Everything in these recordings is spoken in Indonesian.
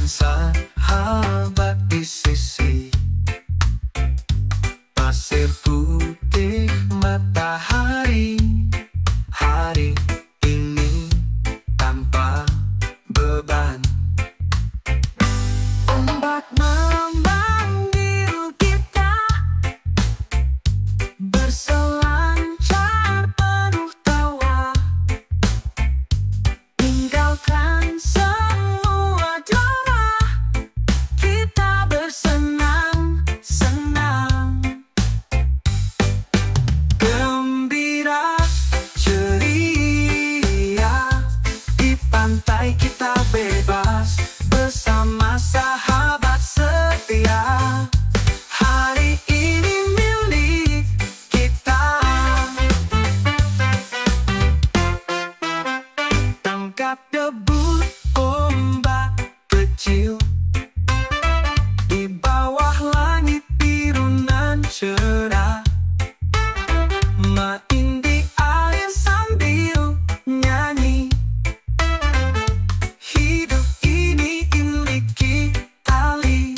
tinggalkan sahabat di sisi pasir putih matahari. Hari ini tanpa beban. Ombak memanggil kita berselancar penuh tawa. Tinggalkan semua drama, kita bersenang-senang. Gembira, ceria, di pantai kita bebas bersama sahabat setia. Hari ini milik kita. Tangkap debut ombak kecil di bawah langit biru nan cerah. Main di air sambil nyanyi. Hidup ini miliki tali.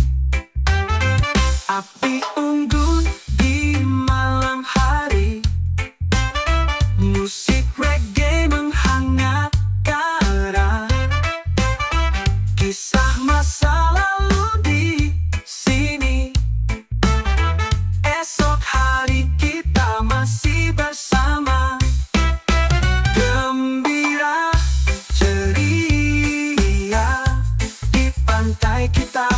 Api unggun di malam hari. Musik reggae menghangatkan darah. Kisah masa lalu di sini. Esok hari kita masih bersama. Gembira, ceria, di pantai kita